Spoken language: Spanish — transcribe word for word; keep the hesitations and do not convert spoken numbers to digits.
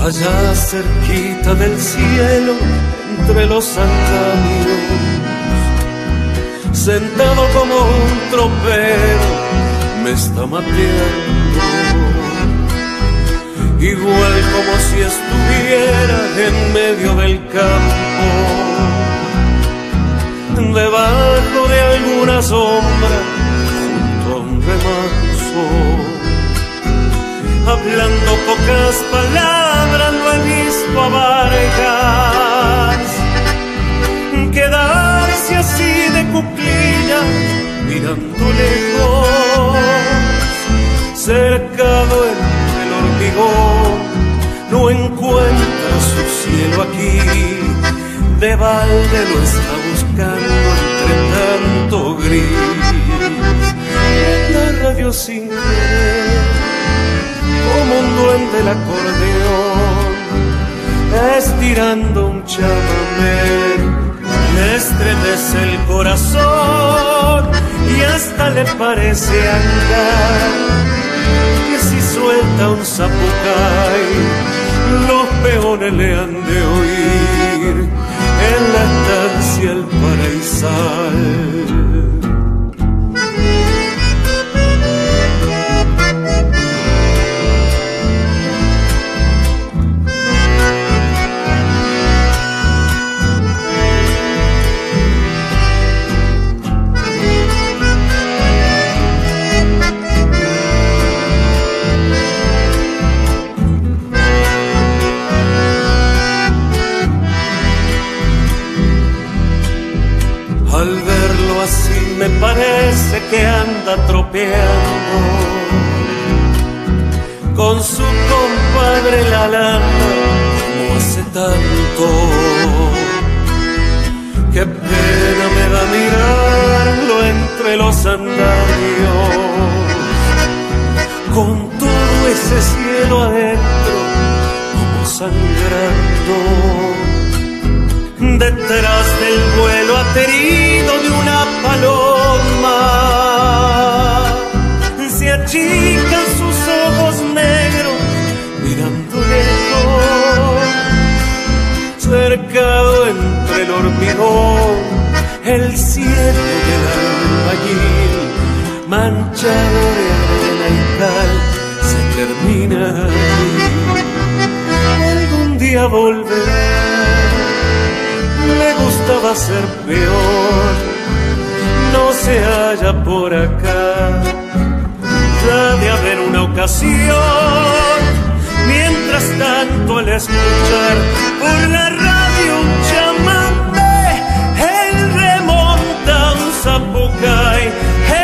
allá cerquita del cielo, entre los andamios, sentado como un tropero, me está mateando, igual como si estuviera en medio del campo, debajo de alguna sombra, junto a un remanso, hablando pocas palabras. Lo he visto a Vargas quedarse así de cuclillas, mirando lejos, cercado entre el hormigón. No encuentra su cielo aquí, de balde lo está buscando entre tanto gris. En la radio sin querer, como un duende el acordeón, estirando un chamamé, le estremece el corazón y hasta le parece andar, que si suelta un zapucay, los peones le han de oír en la estancia el paraísal. Al verlo así me parece que anda tropeando con su compadre la lana, como hace tanto. Qué pena me da mirarlo entre los andamios, con todo ese cielo adentro, como sangrando. Detrás del vuelo aterido de una paloma, se achican sus ojos negros, mirando lejos, cercado entre el hormigón, el cielo del albañil, manchado de arena y cal, se termina allí. Algún día volverá, le gustaba ser peor, no se halla por acá. Ya de haber una ocasión, mientras tanto al escuchar por la radio un chamamé, él remonta un zapucay.